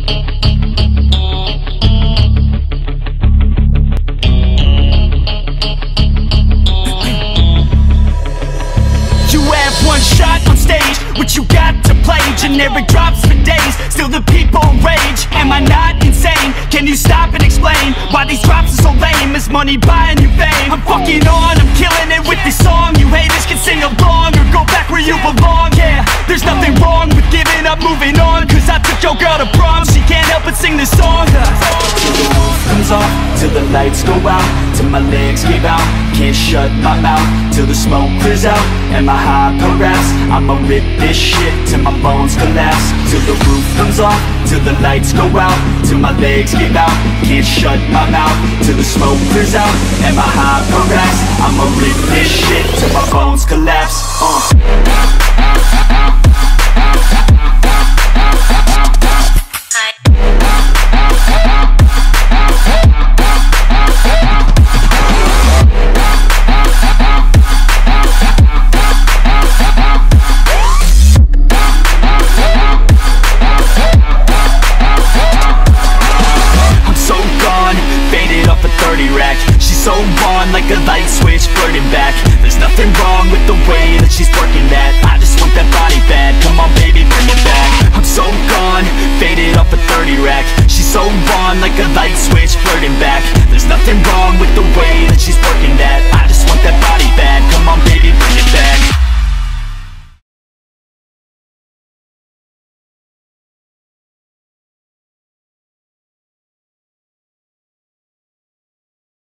One shot on stage, what you got to play? Generic drops for days, still the people rage. Am I not insane? Can you stop and explain why these drops are so lame? Is money buying you fame? I'm fucking on, I'm killing it with this song. You haters can sing along or go back where you belong. Yeah, there's nothing wrong with giving up, moving on. Cause I took your girl to prom, she can't help but sing this song. Till the roof comes off, till the lights go out, till my legs give out, can't shut my mouth, till the smoke clears out, and my high parass. I'ma rip this shit till my bones collapse. Till the roof comes off, till the lights go out, till my legs give out, can't shut my mouth, till the smoke clears out, and my high parass. I'ma rip this shit till my bones collapse. She's so on like a light switch, flirting back. There's nothing wrong with the way that she's working that. I just want that body bad, come on baby, bring it back. I'm so gone, faded off a 30 rack. She's so on like a light switch, flirting back. There's nothing wrong with the way that she's working that.